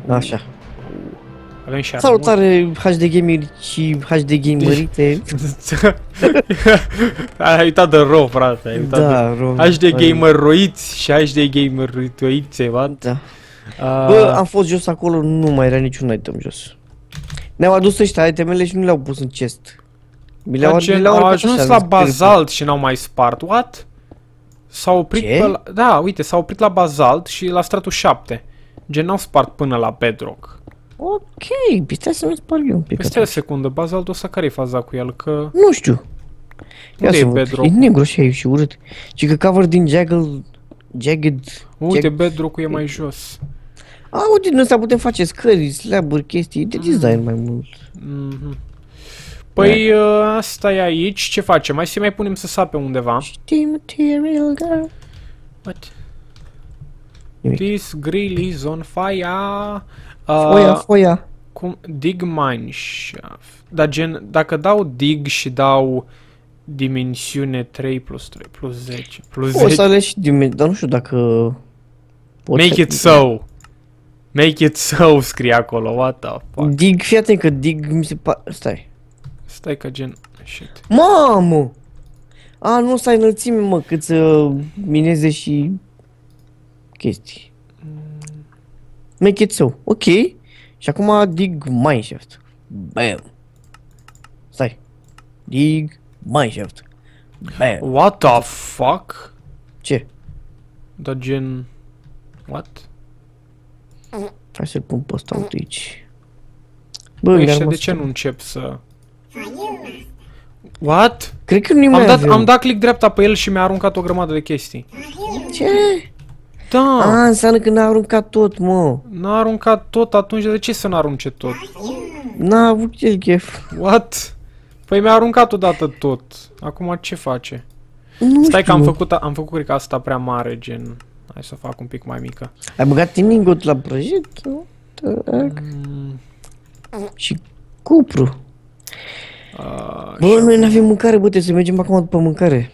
Așa. Avem și armuri. Salutare HD Gameri și HD Gamerite. Ai uitat de ro, frate. Ai uitat Da, de ro. HD Gamer roiți și HD Gamer roiți, Da. Bă, am fost jos acolo, nu mai era niciun item jos. Ne-au adus ăștia itemele și nu le-au pus în chest. Au ajuns la bazalt și n-au mai spart. What? S-au oprit Ce? pe la... Da, uite, s-au oprit la bazalt și la stratul 7. Gen, n-au spart până la bedrock. Ok, stai să-mi spar eu un pic. Păi stai o secundă, bazaltul ăsta care-i faza cu el? Că... Nu știu. Ia Unde să e văd. bedrock? E negru așa, e și urât. Și că cover din jagged. Uite, bedrock-ul e mai jos. A, uite, din ăsta putem face scări, slaburi, chestii de design mai mult. Păi, asta e aici. Ce facem? Hai să mai punem să sape undeva. Știi material, girl. What? Nimic. This grill is on fire. Foia. Cum? Dig mine shaft. Dar gen, dacă dau dig și dau dimensiune 3 plus 3 plus 10 plus 10. O să alegi dimensiuni, dar nu știu dacă... Make it so. Make it so, scrie acolo. What the fuck? Dig, fii atent că dig mi se pare... Stai. Stai că gen... Shit. Mamă! A, nu să ai înălțime, mă, cât să mineze și... chestii. Make it so. Ok. Și acum dig mineshaft. Bam. Stai. Dig mineshaft. Bam. What the fuck? Ce? Da gen... What? Hai să-l pun pe ăsta uite aici. Bă, Păi mi-ar ăștia de măstra. ce nu încep să... What? Cred că nu mai avem. Am dat click dreapta pe el și mi-a aruncat o grămadă de chestii. Ce? Da! A, înseamnă că n-a aruncat tot, mă. N-a aruncat tot, atunci de ce să n-arunce tot? N-a avut el chef. What? Păi mi-a aruncat odată tot. Acum ce face? Nu Stai că știu. am făcut cred că asta prea mare, gen... Hai să o fac un pic mai mică. Ai băgat tiningot la prăjit? Nu? Tac. Și cupru. Bă, noi n-avem mâncare, bă, trebuie să mergem acum după mâncare.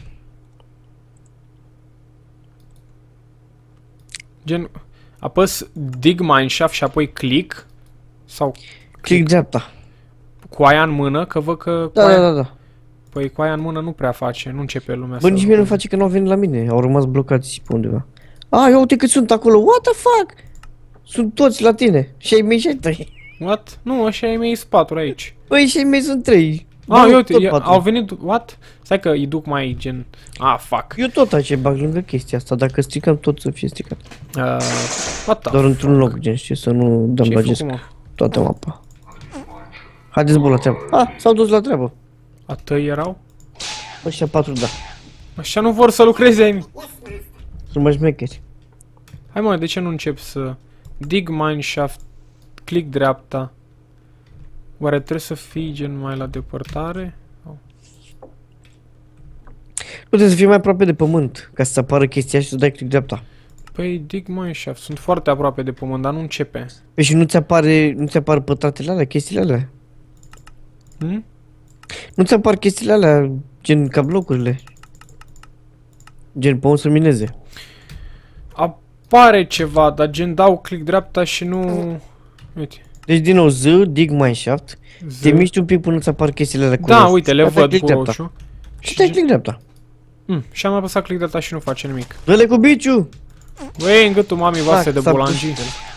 Gen, apăs dig mineshaft și apoi click. Sau Click dreapta. cu aia în mână, că văd că... Da, cu aia... da, da, da. Păi cu aia în mână nu prea face, nu începe lumea Bă, nici mie nu face că n-au venit la mine, au rămas blocați pe undeva. A, ia uite cât sunt acolo, what the fuck? Sunt toți la tine, și ai mei și ai tăi. What? Nu, așa ai mei patru aici. Băi, și ai mei sunt 3. Ah, uite, au venit... What? Stai că îi duc mai gen... Ah, fuck. Eu tot aici bag lângă chestia asta, dacă stricăm tot să fie stricat. What the Doar într-un loc, gen, știi, să nu dăm Ce-ai bagesc făcut, mă? toată mapa. Haideți, bă, la treabă. Ah, s-au dus la treabă. A tăi erau? Ăștia 4, da. Așa nu vor să lucreze ai. Sunt mai șmecheri. Hai mă, de ce nu încep să... Dig mineshaft, click dreapta. Oare trebuie să fii gen mai la depărtare? Puteți să fii mai aproape de pământ, ca să apară chestia și să dai click dreapta. Păi dig mineshaft, sunt foarte aproape de pământ, dar nu începe. Păi și nu ți apar pătratele alea, chestiile alea? Hm? Nu ți apar chestiile alea, gen ca blocurile? Gen pământ să mineze. Apare ceva, dar gen dau click dreapta și nu... Uite. Deci din nou Z, dig mineshaft, te miști un pic până ți apar chestiile alea cu Da, roșu. uite, le Dai văd click cu dreapta. roșu. Și dai click dreapta. Și am apăsat click dreapta și nu face nimic. Dă-le cu biciu! Băi, în gâtul mamii voastre de s-a pus. bulanjii.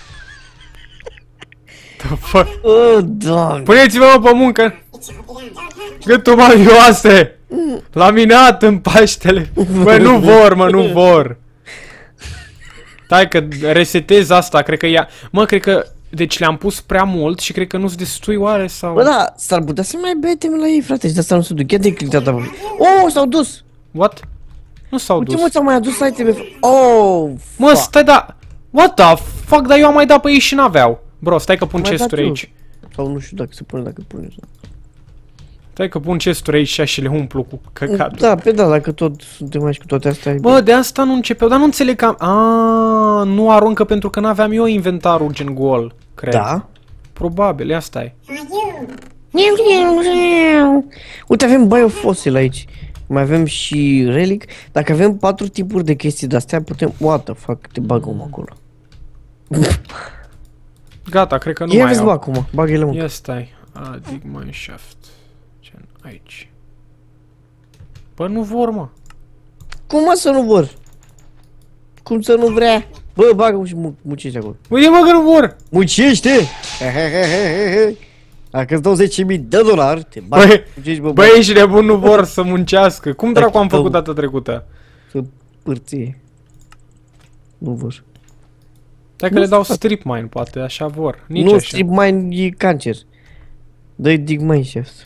The fuck? Oh, doamne! Puneți-vă mă pe muncă! Gâtul mamii voastre! Laminat în Paștele! Băi, nu vor, mă, nu vor! Stai că resetez asta, cred că ea... Mă, cred că... Deci le-am pus prea mult și cred că nu-ți destui oare sau... Bă, da, s-ar putea să mai bea la ei, frate, și de asta nu se duc. Ia de click dreapta. Oh, s-au dus! What? Nu s-au Uite, dus. mă, ți-au mai adus iteme. Oh, Mă, fuck. stai, da... What the fuck? Dar eu am mai dat pe ei și n-aveau. Bro, stai că pun Mai dat chesturi eu. aici. Sau nu știu dacă se pune, dacă pune. Stai că pun chesturi aici și le umplu cu căcatul. Da, pe da, dacă tot suntem aici cu toate astea. Bă, de asta nu începeau, dar nu înțeleg că nu aruncă pentru că n-aveam eu inventarul gen gol, cred. Da? Probabil, ia stai. Uite, avem biofossil aici. Mai avem și relic. Dacă avem 4 tipuri de chestii de-astea, putem... What the fuck, te bag om acolo. Gata, cred că nu Ia mai vezi, au. bă, acum, bagă-le, mă. Ia stai. Dig mine shaft. Gen, aici. Bă, nu vor, mă. Cum mă să nu vor? Cum să nu vrea? Bă, bagă și mucește acolo. Uite, mă, că nu vor! Mucește! Dacă îți dau 10.000 de dolari, te Băi, bagi, mucești, bă, Băi, ești nebun, nu vor să muncească. Cum dracu am Dacă- făcut data trecută? să pârție. Nu vor. Dacă Nu le dau fac. strip mine, poate, așa vor. Nici Nu, așa. strip mine e cancer. Dă-i dig mine shaft.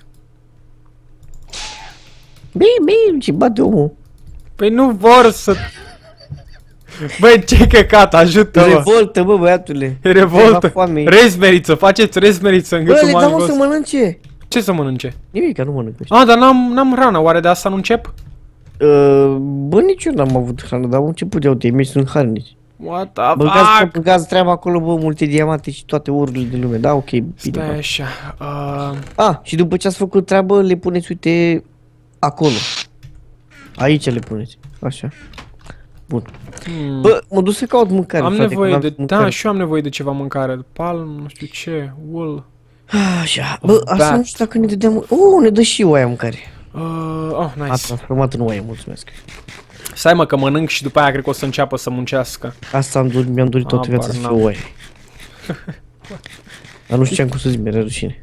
Bine, ce bate omul. Păi nu vor să... Băi, ce căcat, ajută-mă! Revoltă, bă, băiatule. Revoltă! La foame. Rezmeriță, faceți rezmeriță în Bă, gâtul le mai dau jos. să mănânce. Ce să mănânce? Nimic, nu mănânc ăștia. Dar n-am hrană, oare de asta nu încep? Bă, nici eu n-am avut hrană, dar am început de uite, mi sunt harnici. What the Băgați, băgați treaba acolo, bă, multe diamante și toate ururile de lume, da? Ok, bine. Stai bă. așa. Și după ce ați făcut treabă, le puneți, uite, acolo. Aici le puneți, așa. Bun. Bă, mă duc să caut mâncare, Am frate, nevoie că de... n-am mâncare. Da, și eu am nevoie de ceva mâncare. Palm, nu știu ce, wool. Așa, bă, asta bat. nu știu dacă ne dădeam... ne dă și oaia mâncare. A Nice. transformat în oaie, mulțumesc. Stai mă că mănânc și după aia cred că o să înceapă să muncească. Asta mi-am dorit toată viața să fiu oaie. Dar nu știam cum să zic, mi-era rușine.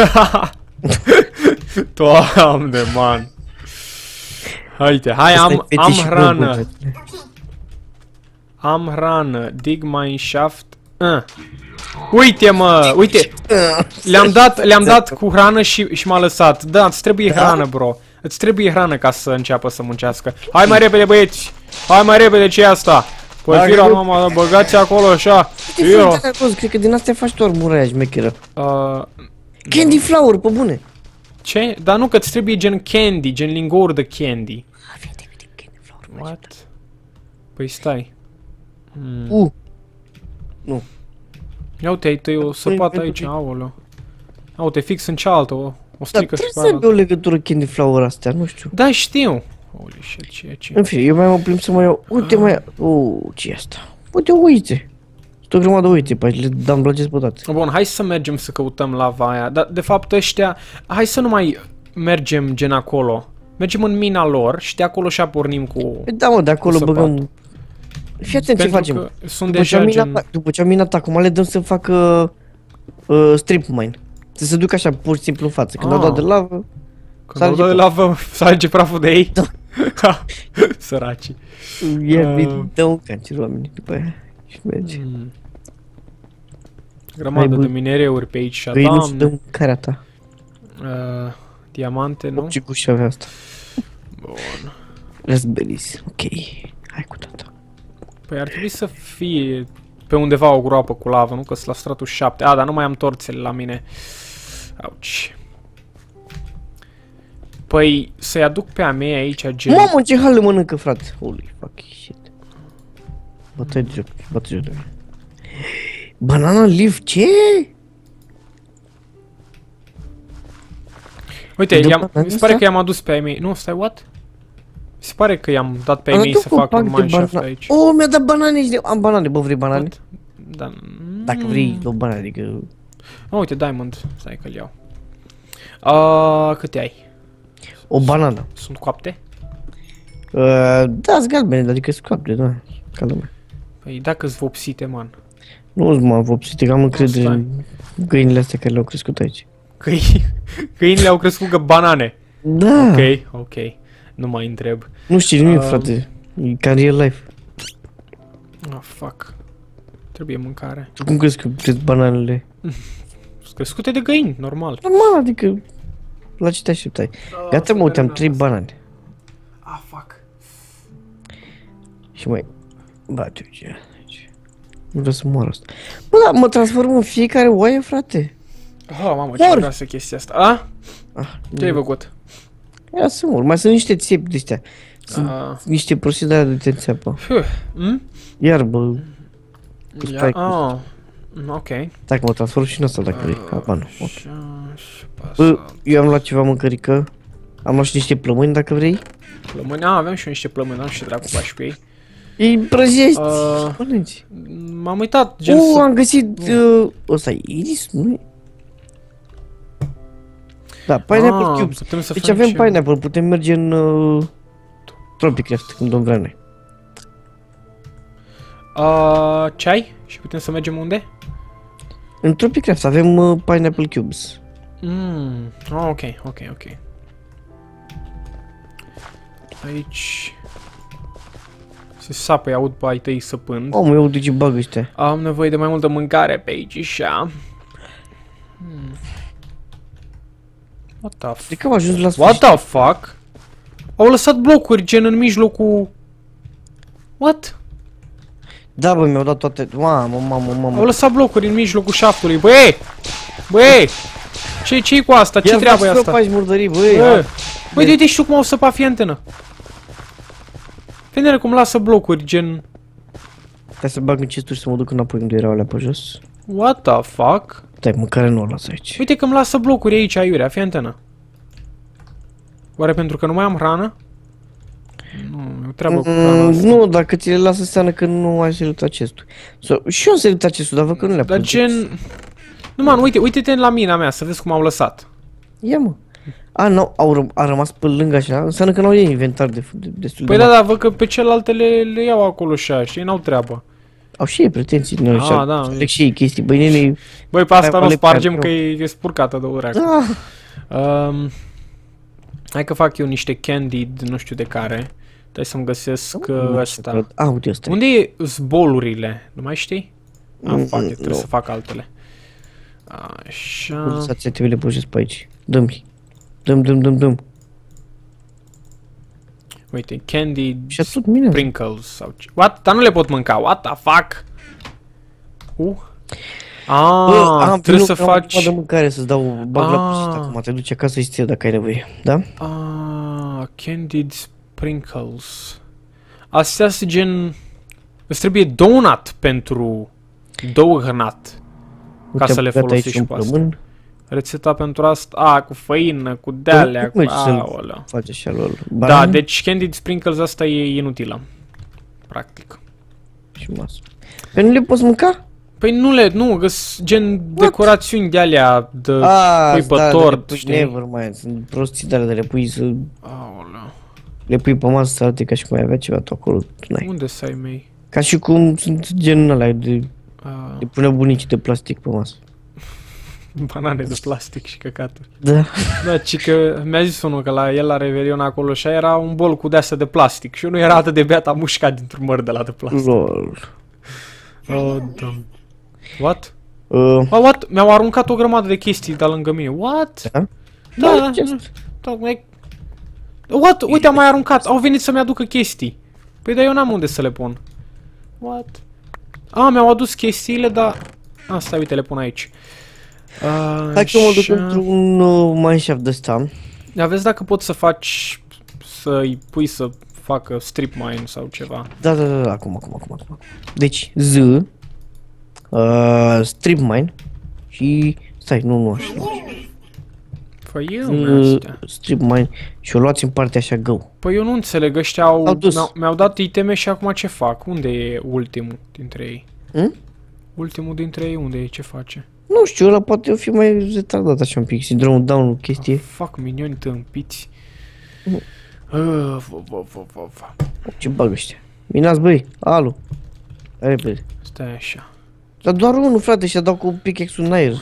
Doamne, man. Haide, hai, Asta e am fetiș bun, hrană. băiatule. Am hrană. Dig mine shaft. Uite, mă, uite. Le-am dat cu hrană și m-a lăsat. Da, îți trebuie hrană, bro. Îți trebuie hrană ca să înceapă să muncească. Hai mai repede, băieți. Hai mai repede, ce e asta? Păi, Hai, fira, bă. mama, băgați acolo, așa. Uite, Fira. frate, acolo, cred că din astea faci tu armura șmecheră. Uh, Candy flower, pe bune. Ce? Dar nu, că îți trebuie gen candy, gen lingouri de candy. Vede, candy flower. What? Păi stai. Ia uite, ai tăi o săpată aici, aoleu. Ia uite, fix în cealaltă, o Dar strică trebuie și să pe aibă aia. o legătură candy flower astea, nu știu. Da, știu. Holy shit, ce? În fine, eu mai mă plimb să mai iau... Uite, mai... ce e asta? Uite, uite. Sunt o grămadă uite pe aici, le dam blăgeți pe toate. Bun, hai să mergem să căutăm lava aia. Dar, de fapt, ăștia... Hai să nu mai mergem gen acolo. Mergem în mina lor și de acolo și pornim cu... Păi da, mă, de acolo săpat. băgăm... Fii atent ce Pentru facem. că sunt deja gen... După ce am minat acum, le dăm să facă strip mine. Să se ducă așa, pur și simplu în față. Când au dat de lavă, Când au dat de lavă, salge praful de ei. Da. Săraci. îi dă un cancer oamenii după aia. Și merge. Grămadă Hai, bă. de minereuri pe aici, Păi nu-ți doamne. dă mâncarea ta. Diamante, nu? Ce guși avea asta? Bun. Raspberries, ok. Hai cu tata. Păi ar trebui să fie pe undeva o groapă cu lavă, nu? Că sunt la stratul 7. Dar nu mai am torțele la mine. Auci. Păi să-i aduc pe a mea aici, gen... Mamă, ce hal le mănâncă, frate. Holy fucking shit. Bătă-i joc, bătă joc de mine. Banana leaf, ce? Uite, De mi banane se pare astea? că i-am adus pe ai mei. Nu, stai, what? Mi se pare că i-am dat pe ai Am mei adus să un facă pac un de mineshaft bana- aici. Oh, mi-a dat banane și am banane, bă, vrei banane? What? Da. Dacă vrei, o banane, adică... Uite, diamond. Stai că-l iau. Câte ai? O banană. Sunt coapte? Da, sunt galbene, adică sunt coapte, da. Ca lumea. Păi dacă-s vopsite, man. Nu-ți mă vopsite, că am încredere Stai. în găinile astea care le-au crescut aici. Câinile au crescut ca banane. Da. Ok. Nu mai întreb. Nu știi nimic, frate. E ca în real life. Oh, fuck. Trebuie mâncare. Tu cum crezi că crezi bananele? Sunt crescute de găini, normal. Normal, adică... La ce te așteptai? Gata, mă, uite, am 3 banane. Fuck. Și mai... Bate, uite. Nu vreau să moară asta. Bă, da, mă transform în fiecare oaie, frate. Oh, mamă, ce vrea să chestia asta. Ce ai făcut? Ia să mor. Mai sunt niște țepi de astea. Sunt niște prostii de alea de te țeapă. Iarbă. Stai cu... Ok. Dacă mă transform și în asta dacă vrei. Ba nu. Ok. Și Bă, eu am luat ceva mâncărică. Am luat și niște plămâni dacă vrei. plămâni, avem și eu niște plămâni, am și dracu faci cu ei. Îi prăjești și mănânci. M-am uitat, gen Am găsit ăsta e iris, nu? Da, pineapple cubes. Putem să Deci avem pineapple, putem merge în Tropicraft când vom vrea noi. Ceai? Și putem să mergem unde? În Tropicraft avem pineapple cubes. Ok. Aici... Se sapă, aud pe ai tăi săpând. Eu aud ce bag ăștia. Am nevoie de mai multă mâncare pe aici și așa. What the fuck? Cred că am ajuns la What sfârșit. the fuck? Au lăsat blocuri gen în mijlocul... What? Da, bă, mi-au dat toate... Mamă. Au lăsat blocuri în mijlocul șaftului. Băi! Ce-i cu asta? Ce treabă e asta? Ia murdării, băi. Băi, uite și tu cum au săpat fientenă. Fientenă cum lasă blocuri, gen... Hai să bag în cesturi să mă duc înapoi unde erau alea pe jos. What the fuck? Stai, mâncare nu o las aici. Uite că îmi lasă blocuri aici, aiurea, fii antenă. Oare pentru că nu mai am hrană? Nu, e o treabă cu hrana asta. Nu, dacă ți le lasă înseamnă că nu ai selectat chestul. Și eu am selectat chestul, dar văd că nu le-a Dar pus. gen... Nu, man, uite-te la mina mea, să vezi cum au lăsat. Ia, mă. Nu, a rămas pe lângă așa, înseamnă că n-au ei inventar destul Păi de da, văd că pe celelalte le iau acolo și așa, și ei n-au treabă. Au și ei pretenții din așa. Da. Select și ei chestii, băi, nene... Băi, pe asta Hai, nu le spargem pierd, că e spurcată de ureacă. Da. Hai că fac eu niște candied, nu știu de care. Dai să-mi găsesc ăsta. Uite ăsta. Unde e zbolurile? Nu mai știi? Fuck it, trebuie nu. să fac altele. Așa... Lăsați te le pus pe aici. Dă-mi. Dăm. Uite, candied Și tot mine. sprinkles sau ce. What? Dar nu le pot mânca. What the fuck? Trebuie să faci... de mâncare să-ți dau bag la poșetă acum, te duci acasă și ți dacă ai nevoie, da? Candied sprinkles. Astea sunt gen... Îți trebuie donut pentru donut. Ca să le folosești pe asta. Rețeta pentru asta, cu făină, cu de-alea, cu aolea. Face așa lor. Da, deci candied sprinkles asta e inutilă. Practic. Și masă. Păi nu le poți mânca? Păi nu, găs gen decorațiuni de-alea de pui pe tort, știi? Nevermind, sunt prostii de-alea de le pui să... Aolea. Le pui pe masă să arate ca și cum ai avea ceva tu acolo, tu n-ai. Unde să ai mei? Ca și cum sunt genul ăla de pune bunicii de plastic pe masă. Banane de plastic și căcaturi. Da. Da, ci că mi-a zis unul că la el la Revelion acolo și era un bol cu de-astea de plastic și eu nu era atât de beat, am mușcat dintr-un măr de la de plastic. Lol. Da. What? What? Mi-au aruncat o grămadă de chestii de lângă mine. What? Da. What? Uite, am mai aruncat. Au venit să-mi aducă chestii. Păi dar eu n-am unde să le pun. What? Mi-au adus chestiile, dar... Stai, uite, le pun aici. Hai că mă duc într-un mineshaft de ăsta. Ia vezi dacă poți să faci... Să-i pui să facă strip mine sau ceva. Da, acum. Deci, strip mine și... Stai, nu așa. Păi eu strip mine și o luați în partea așa go. Păi eu nu înțeleg, ăștia mi-au dat iteme și acum ce fac? Unde e ultimul dintre ei? Ultimul dintre ei unde e? Ce face? Nu știu, ăla poate fi mai retardat așa un pic, sindromul down chestie. Fac minioni tâmpiți. Ce bag ăștia? Minați, băi, alu. Repede. Stai așa. Dar doar unul, frate, și-a dat cu pickaxe-ul în aer.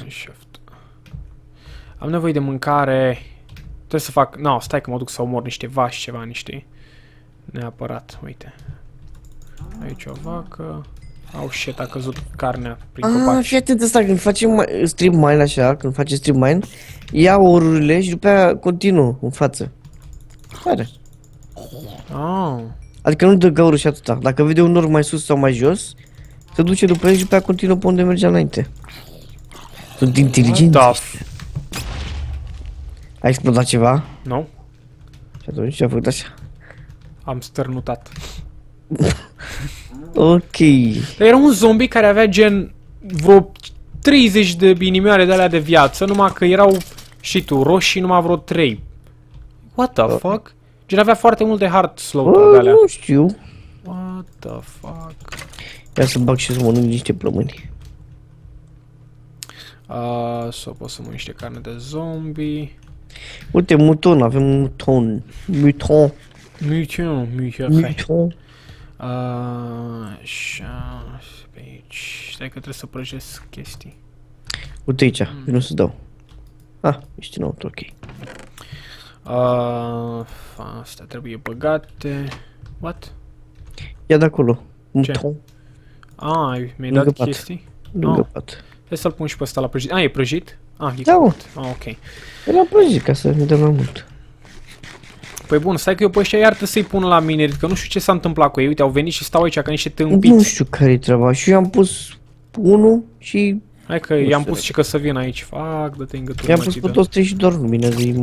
Am nevoie de mâncare. Trebuie să fac... No, stai că mă duc să omor niște vaci, ceva, niște... Neapărat, uite. Aici o vacă. Au shit, a căzut carnea prin copaci. Fii atent ăsta, când facem strip mine așa, când faci strip mine, ia orurile și după aia continuă în față. Care? Adică nu dă gaură și atâta. Dacă vede un or mai sus sau mai jos, se duce după el și după aia continuă pe unde mergea înainte. Sunt inteligenți. Ai explodat ceva? Nu. Și atunci ce-a făcut așa? Am stărnutat. Ok. Dar era un zombie care avea gen vreo 30 de inimioare de alea de viață, numai că erau, și tu, roșii numai vreo 3. What the fuck? Gen avea foarte multe heart slot de alea. Nu știu. What the fuck? Ia să bag și să mănânc niște plămâni. Să pot să mănânc niște carne de zombie. Uite, muton, avem muton. Muton. Muton. Așa, pe aici. Stai că trebuie să prăjesc chestii. Uite aici, nu să dau. Ești înăuntru, ok. Astea trebuie băgate. What? Ia de acolo. Muton. Mi-ai dat chestii? Lângă pat. Hai să-l pun și pe ăsta la prăjit. E prăjit? E da, copt. Ok. Era prăjit ca să ne dăm mai mult. Păi bun, stai că eu pe ăștia iar trebuie să-i pun la minerit, că nu știu ce s-a întâmplat cu ei. Uite, au venit și stau aici ca niște tâmpiți. Nu știu care-i treaba. Și eu am pus unul și... Hai că i-am pus și că să vină aici. Fac, dă-te în gâtul. I-am pus pe toți trei și doar lumina zi.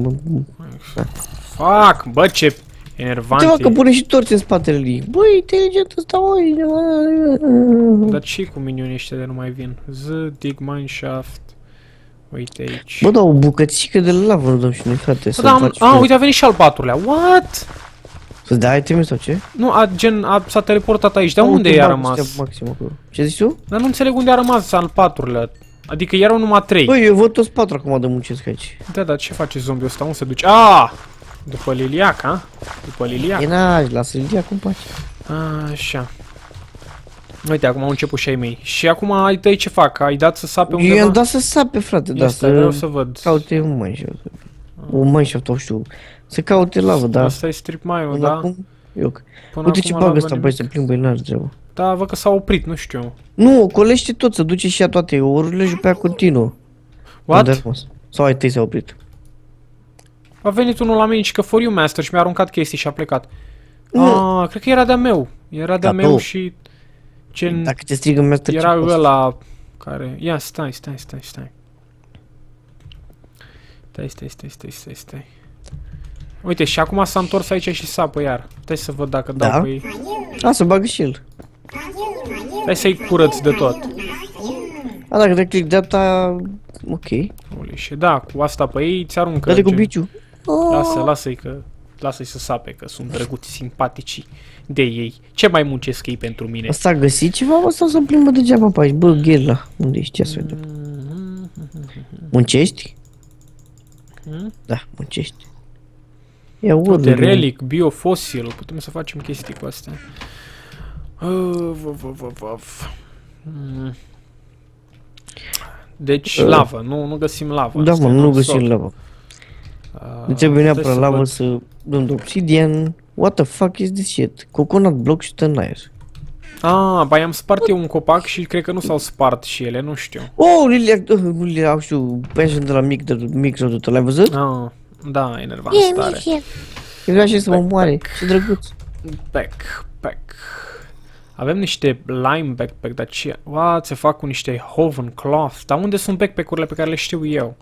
Fac, bă, ce enervant. Uite, că pune și torți în spatele lui. Băi, inteligent ăsta, oi. Dar ce cu minionii ăștia de nu mai vin? Dig mineshaft. Uite aici. Bă, da, o bucățică de lavă nu dăm și noi, frate. Uite, a venit și al patrulea. What? Să dai iteme sau ce? Nu, s-a teleportat aici. Dar unde i-a rămas? Ce zici tu? Dar nu înțeleg unde a rămas al patrulea. Adică erau numai 3. Băi, eu văd toți 4 acum de muncesc aici. Da, dar ce face zombiul ăsta? Unde se duce? După Liliac, După Liliac. E n-aș, lasă Liliac în pace. Așa. Uite, acum au început și ai mei. Și acum ai tăi ce fac? Ai dat să sape undeva? Eu i-am dat să sape, frate, da, vreau să văd. Caute un mineshaft. Un mineshaft, nu știu. Să caute lavă, da. Asta e strip mine-ul, da? Uite ce bagă ăsta, băi, să plimbă, n-are treabă. Da, văd că s-a oprit, nu știu. Nu, ocolește tot, să duce și ea toate orurile și pe aia continuă. What? Sau ai tăi s-a oprit. A venit unul la mine și că for you master și mi-a aruncat chestii și a plecat. Cred că era de-a meu. Era de-a meu și... Dacă te strigă master, era ăla care... Ia, stai. Stai. Uite, și acum s-a întors aici și sapă iar. Stai să văd dacă dau pe ei. Să bagă și el. Hai să-i curăț de tot. Dacă te click dreapta, ok. Și da, cu asta pe ei ți aruncă. Dă-te cu biciu. Lasă-i că... Lasă-i să sape, că sunt drăguți, simpatici de ei. Ce mai muncesc ei pentru mine? Asta a găsit ceva, bă, sau să plimbă degeaba pe aici? Bă, Ghela, unde ești? Ce să vedem? Muncești? Da, muncești. Ia uite, relic, biofosil, putem să facem chestii cu astea. Deci lavă, nu găsim lavă. Da, mă, nu găsim lavă. Nu trebuie neapărat lavă să dăm de obsidian. What the fuck is this shit? Coconut block și tănair. Ba, i-am spart eu un copac și cred că nu s-au spart și ele, nu știu. Liliac, știu, pension de la Microdot, l-ai văzut? Da, enervant stare. Eu vreau și să mă moare, ce drăguț. Backpack. Avem niște lime backpack, dar ce... se fac cu niște Hoven cloth. Dar unde sunt backpack-urile pe care le știu eu?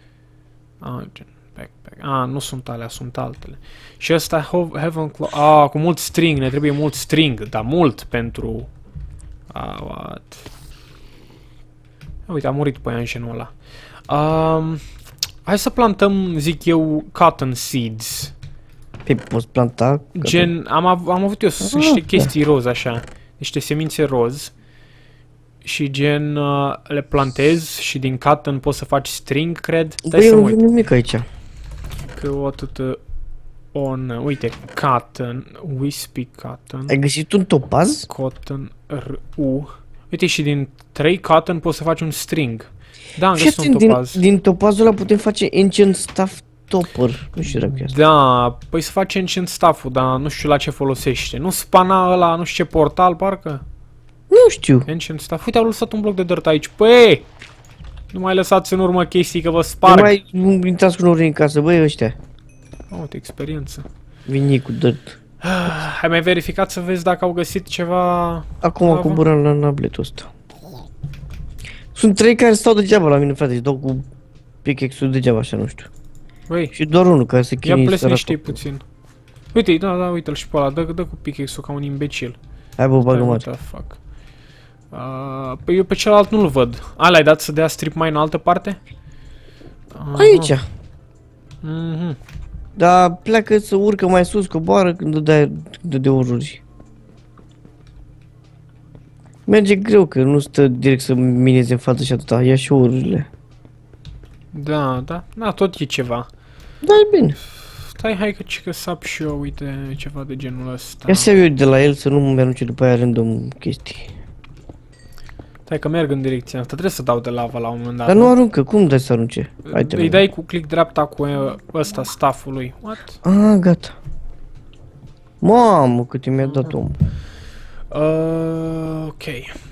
Backpack. Nu sunt alea, sunt altele. Și ăsta Heaven cloth. Cu mult string, ne trebuie mult string, dar mult pentru... what? Uite, a murit păianjenul ăla. Hai să plantăm, zic eu, cotton seeds. Păi poți planta? Gen, am avut eu niște chestii roz așa. Niște semințe roz. Și gen, le plantez și din cotton poți să faci string, cred. Băi, eu nu văd nimic aici. Că o atâtă... uite, cotton, wispy cotton. Ai găsit un topaz? Cotton, Uite, și din 3 cotton poți să faci un string. Da, am găsit un topaz. Din topazul ăla putem face ancient stuff topper. Nu știu dacă e asta. Da, păi să faci ancient stuff-ul, dar nu știu la ce folosește. Nu spana ăla, nu știu ce portal, parcă? Nu știu. Ancient stuff. Uite, au lăsat un bloc de dirt aici. Păi! Nu mai lăsați în urmă chestii că vă sparg. Nu mai intrați cu nori în casă, băi, ăștia. Uite, experiență. Vini cu dirt. Ai mai verificat să vezi dacă au găsit ceva... Acum coborăm la nabletul ăsta. Sunt 3 care stau degeaba la mine, frate, și dau cu pickaxe-ul degeaba așa, nu știu. Băi, și doar unul care se chinuie. Ia plesnește-i puțin. Uite, da, uite-l și pe ăla, dă cu pickaxe-ul ca un imbecil. Hai bă, bagă mă. Păi eu pe celălalt nu-l văd. L-ai dat să dea strip mai în altă parte? Aici. Dar pleacă să urcă mai sus, coboară când dă de ururi. Merge greu, că nu stă direct să mineze în față și atâta, ia și ururile. Da, da, na, tot e ceva. Da, e bine. Stai, hai că sap și eu, uite, ceva de genul ăsta. Ia să iau eu de la el să nu mă arunce după aia random chestii. Stai că merg în direcția asta, trebuie să dau de lava la un moment dat. Dar nu aruncă, cum dai să arunce? Îi dai cu click dreapta cu ăsta, staffului. What? Ah, gata. Mamă, cât mi-a dat omul. Ok.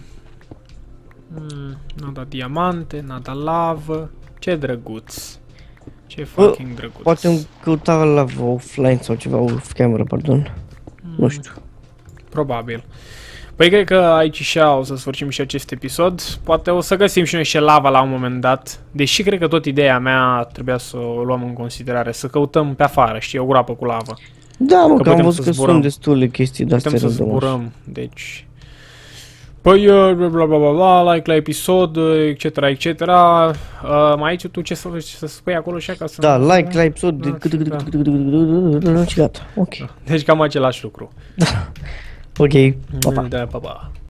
N-a dat diamante, n-a dat lavă. Ce drăguț. Ce fucking drăguț. Poate îmi căuta la offline sau ceva, off camera, pardon. Nu știu. Probabil. Păi cred că aici și o să sfârșim și acest episod. Poate o să găsim și noi și lava la un moment dat. Deși cred că tot ideea mea trebuia să o luăm în considerare. Să căutăm pe afară, știi, o groapă cu lavă. Da, mă, că am putem văzut să că zburăm. sunt destule chestii de-astea Putem să random. zburăm, deci... Păi, bla bla bla bla, like la episod, etc, etc. Mai ai tu ce să spui acolo și ca să... Da, like la episod Da. și gata, ok. Deci cam același lucru. Ok, pa, pa. Da, pa, pa.